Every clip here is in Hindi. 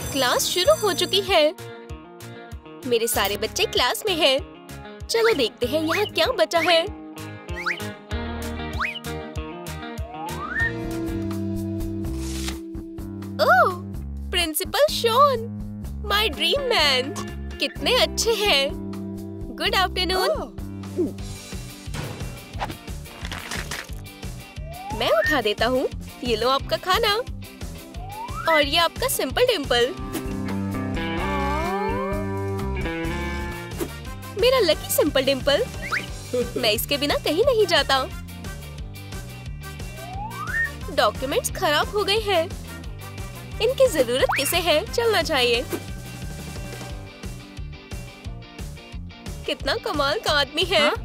क्लास शुरू हो चुकी है। मेरे सारे बच्चे क्लास में हैं। चलो देखते हैं यहाँ क्या बचा है। Oh, principal Shawn, my dream man, कितने अच्छे हैं। Good afternoon. मैं उठा देता हूँ। ये लो आपका खाना और ये आपका सिंपल डिम्पल। मेरा लकी सिंपल डिम्पल। मैं इसके बिना कहीं नहीं जाता। डॉक्यूमेंट्स खराब हो गए हैं। इनकी जरूरत किसे है? चलना चाहिए। कितना कमाल का आदमी है। हाँ?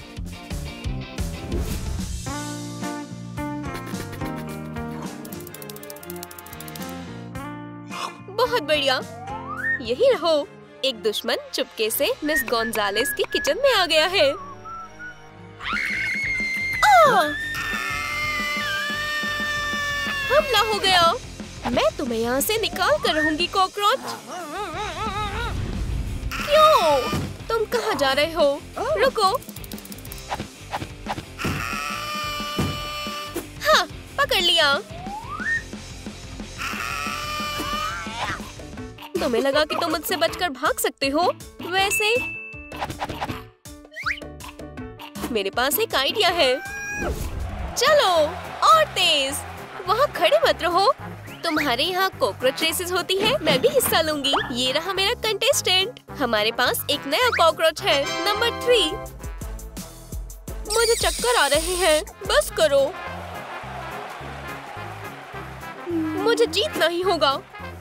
बहुत बढ़िया। यही रहो। एक दुश्मन चुपके से मिस गोंजालेस की किचन में आ गया है। हमला हो गया। मैं तुम्हें यहाँ से निकाल कर रहूंगी कॉकरोच। क्यों? तुम कहाँ जा रहे हो? रुको। हाँ, पकड़ लिया। तुम्हें लगा कि तुम मुझसे बचकर भाग सकते हो? वैसे मेरे पास एक आइडिया है। चलो और तेज। वहाँ खड़े मत रहो। तुम्हारे यहाँ कॉकरोच रेसेस होती है, मैं भी हिस्सा लूंगी। ये रहा मेरा कंटेस्टेंट। हमारे पास एक नया कॉकरोच है, नंबर 3। मुझे चक्कर आ रहे हैं। बस करो। मुझे जीतना ही होगा।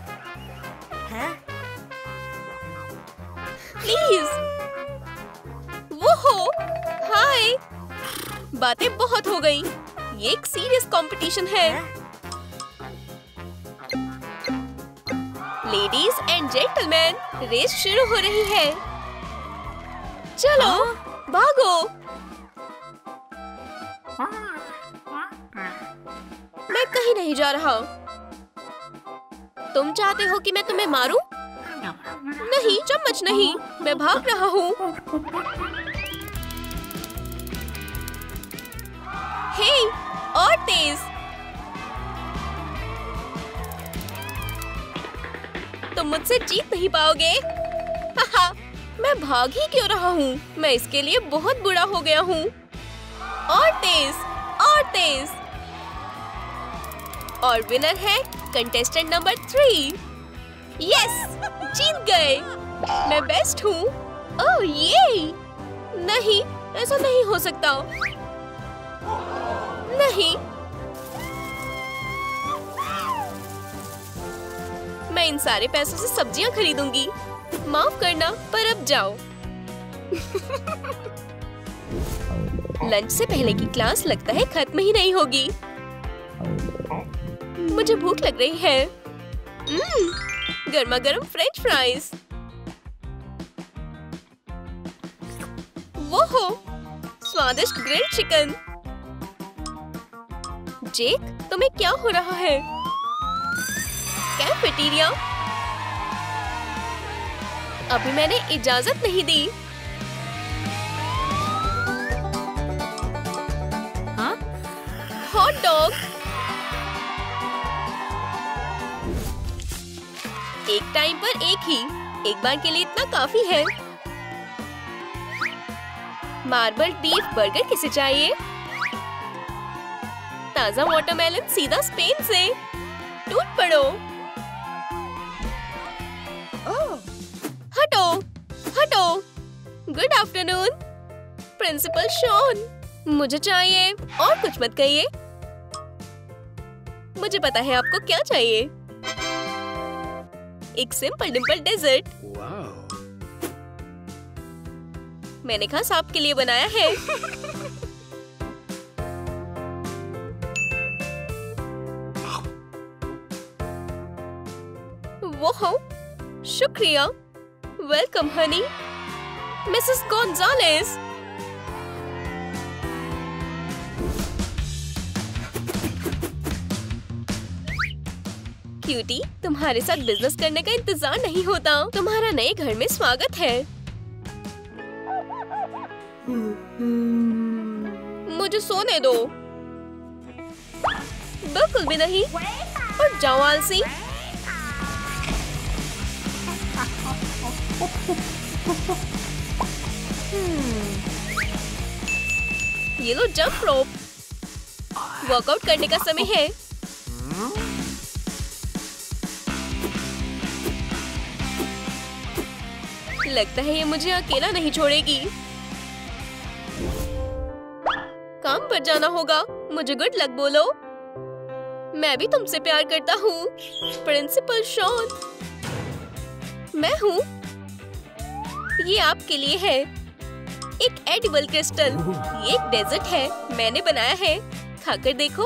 प्लीज। वो हो। हाय। बातें बहुत हो गई। ये एक सीरियस कंपटीशन है। लेडीज एंड जेंटलमैन, रेस शुरू हो रही है। चलो भागो। मैं कहीं नहीं जा रहा। तुम चाहते हो कि मैं तुम्हें मारूं? नहीं, चम्मच नहीं। मैं भाग रहा हूँ। हे, और तेज। तुम मुझसे जीत नहीं पाओगे। हाहा, मैं भाग ही क्यों रहा हूँ? मैं इसके लिए बहुत बुरा हो गया हूँ। और तेज, और तेज। और विनर है कंटेस्टेंट नंबर 3। यस, जीत गए। मैं बेस्ट हूँ। ओह ये। नहीं, ऐसा नहीं हो सकता। नहीं, मैं इन सारे पैसों से सब्जियां खरीदूंगी। माफ करना, पर अब जाओ। लंच से पहले की क्लास लगता है खत्म ही नहीं होगी। मुझे भूख लग रही है। गर्मा गर्म फ्रेंच फ्राइज। वो हो, स्वादिष्ट ग्रिल्ड चिकन। जेक, तुम्हें क्या हो रहा है? कैफेटेरिया? अभी मैंने इजाजत नहीं दी। हाँ? Hot dog. एक टाइम पर एक ही। एक बार के लिए इतना काफी है। मार्बल बीफ बर्गर किसे चाहिए? ताजा वाटरमेलन सीधा स्पेन से। टूट पड़ो। हटो, हटो। Good afternoon principal Shawn. मुझे चाहिए। और कुछ मत कहिए। मुझे पता है आपको क्या चाहिए। एक सिंपल डिम्पल डेजर्ट। मैंने खास आपके लिए बनाया है। वो, शुक्रिया। Welcome honey. Mrs Gonzales. Cutie, तुम्हारे साथ बिजनेस करने का इंतजार नहीं होता। तुम्हारा नए घर में स्वागत है। मुझे सोने दो। बिल्कुल भी नहीं। और जाओ आलसी। ये लो जंप रोप। वर्कआउट करने का समय है। लगता है ये मुझे अकेला नहीं छोड़ेगी। काम पर जाना होगा। मुझे गुड लक बोलो। मैं भी तुमसे प्यार करता हूँ। Principal Shawn. मैं हूँ। ये आपके लिए है। एक एडिबल क्रिस्टल। ये एक डेजर्ट है। मैंने बनाया है। खाकर देखो।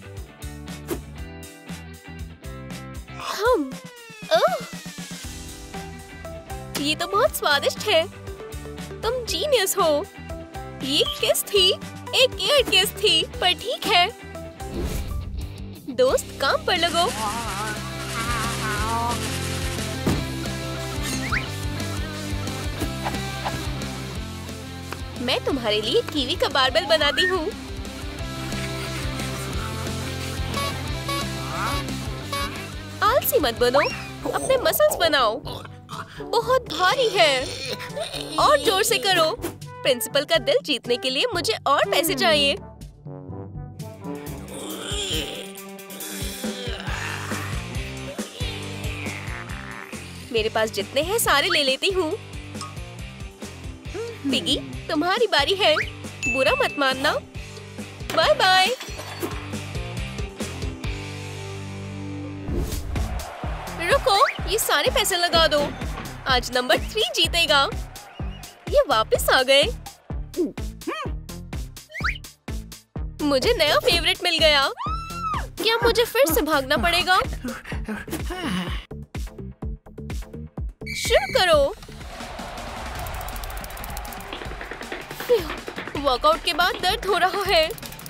ये तो बहुत स्वादिष्ट है। तुम जीनियस हो। ये किस थी? एक एयर किस थी, पर ठीक है। दोस्त काम पर लगो। मैं तुम्हारे लिए कीवी का बारबेल बनाती हूँ। आलसी मत बनो। अपने मसल्स बनाओ। बहुत भारी है। और जोर से करो। प्रिंसिपल का दिल जीतने के लिए मुझे और पैसे चाहिए। मेरे पास जितने हैं सारे ले लेती हूँ। पिगी, तुम्हारी बारी है। बुरा मत मानना। Bye bye. रुको, ये सारे पैसे लगा दो। आज नंबर 3 जीतेगा। ये वापस आ गए। मुझे नया फेवरेट मिल गया। क्या मुझे फिर से भागना पड़ेगा? शुरू करो। वर्कआउट के बाद दर्द हो रहा है।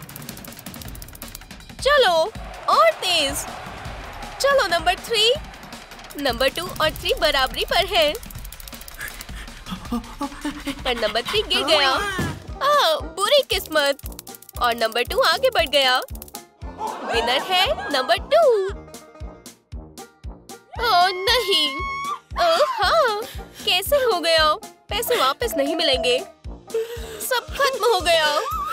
चलो और तेज। चलो नंबर 3। नंबर 2 और 3 बराबरी पर है। पर नंबर 3 गिर गया। बुरी किस्मत। और नंबर 2 आगे बढ़ गया। विनर है नंबर 2। ओह नहीं। हाँ, कैसे हो गया? पैसे वापस नहीं मिलेंगे। सब खत्म हो गया।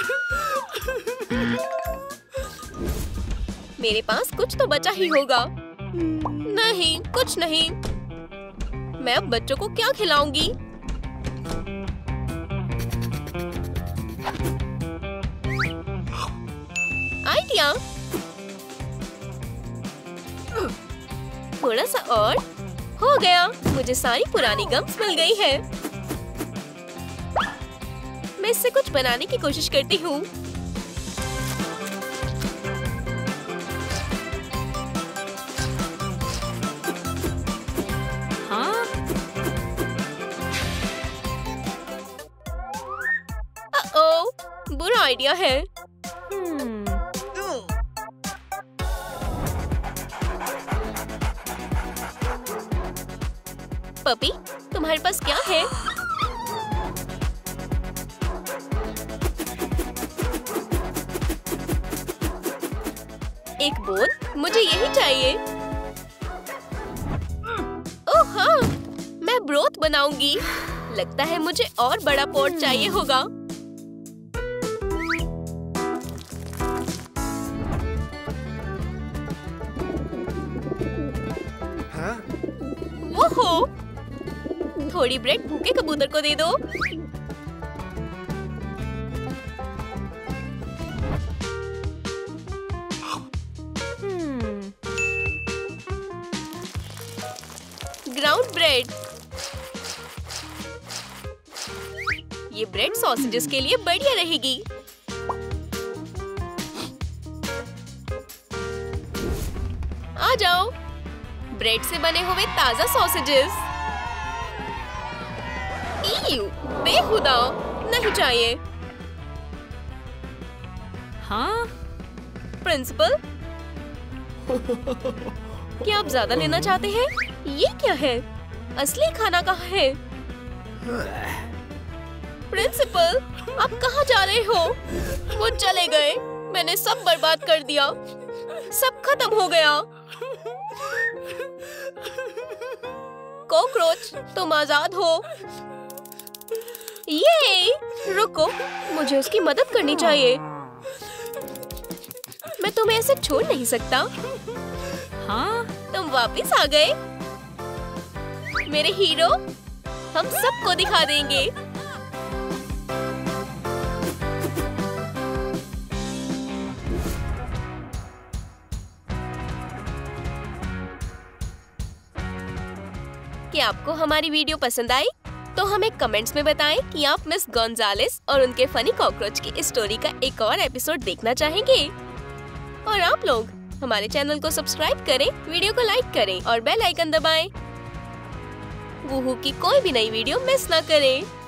मेरे पास कुछ तो बचा ही होगा। नहीं, कुछ नहीं। मैं अब बच्चों को क्या खिलाऊंगी? आइडिया। थोड़ा सा और। हो गया। मुझे सारी पुरानी गम्स मिल गई है। मैं इससे कुछ बनाने की कोशिश करती हूँ। हाँ? बुरा आइडिया है। पपी, तुम्हारे पास क्या है? एक बोल। मुझे यही चाहिए। ओह हाँ, मैं ब्रोथ बनाऊंगी। लगता है मुझे और बड़ा पॉट चाहिए होगा। हाँ? ओहो, थोड़ी ब्रेड भूखे कबूतर को दे दो। Ground bread. ये ब्रेड सॉसेजेस के लिए बढ़िया रहेगी। आ जाओ। ब्रेड से बने हुए ताजा सॉसेजेस। ईयू, बेहुदा, नहीं चाहिए। हाँ? प्रिंसिपल? क्या आप ज्यादा लेना चाहते हैं? ये क्या है? असली खाना कहाँ है? प्रिंसिपल, आप कहाँ जा रहे हो? वो चले गए। मैंने सब बर्बाद कर दिया। सब खत्म हो गया। कॉकरोच, तुम आजाद हो। ये रुको, मुझे उसकी मदद करनी चाहिए। मैं तुम्हें ऐसे छोड़ नहीं सकता। हाँ, तुम वापस आ गए मेरे हीरो। हम सबको दिखा देंगे। क्या आपको हमारी वीडियो पसंद आई? तो हमें कमेंट्स में बताएं कि आप मिस गोंजालेस और उनके फनी कॉकरोच की स्टोरी का एक और एपिसोड देखना चाहेंगे। और आप लोग हमारे चैनल को सब्सक्राइब करें, वीडियो को लाइक करें और बेल आइकन दबाएं। वूहू की कोई भी नई वीडियो मिस ना करें।